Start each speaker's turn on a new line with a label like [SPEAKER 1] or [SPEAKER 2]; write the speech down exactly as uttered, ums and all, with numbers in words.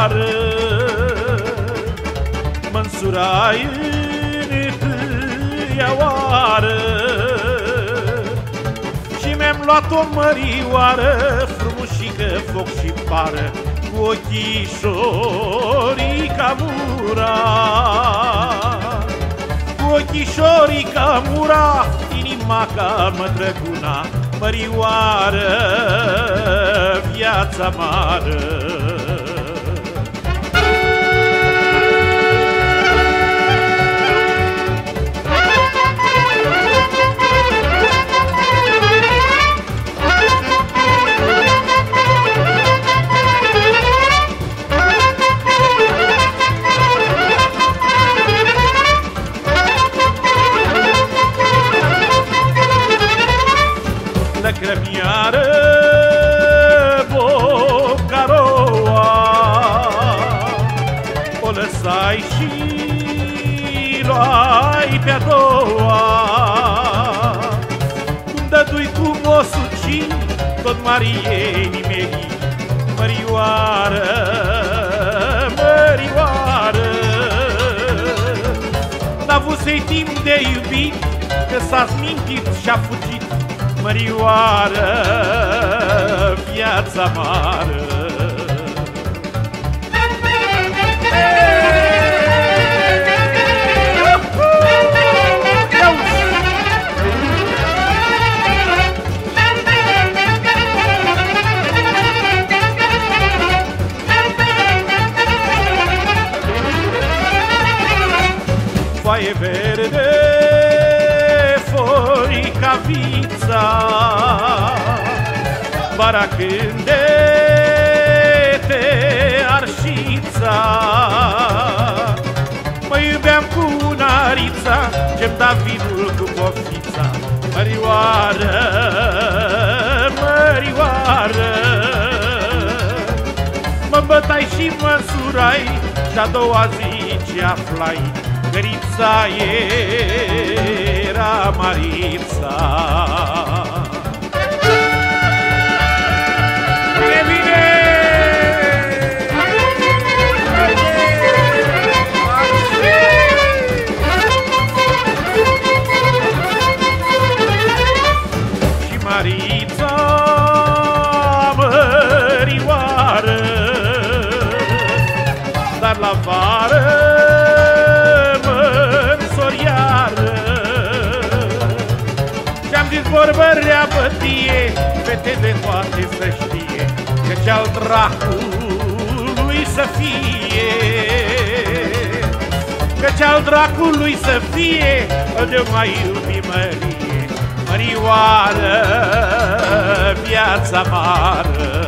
[SPEAKER 1] mărioară, mă însurai în tâia oară și mi-am luat o mărioară frumușică, foc și pară, cu ochișorii ca mura, cu ochișorii ca mura, inima ca mătrăguna, mărioară, viața mară. Lăcrămiară Bocaroa, o lăsai și luai pe-a doua. Cum dădui cu mosucii, tot Mariei nimerii, mărioară, mărioară. N-avusei timp de iubit, că s-a smintit și-a fugit, mărioară, viața mară. Foaie verde, forica vița, vara când te arșița. Mă iubeam cu unarița, ce-mi da vinul cu poftița, mărioară, mărioară. Mă bătai și mă însurai, și-a doua zi ce aflai, Gărița era Marița. Bine, bine! Și Marița, mărioară, dar la vară vorbă rea bătie, fete de toate să știe, că ce-al dracului să fie, că ce-al dracului să fie, de mai iubi Mărie, mărioară, viața mară.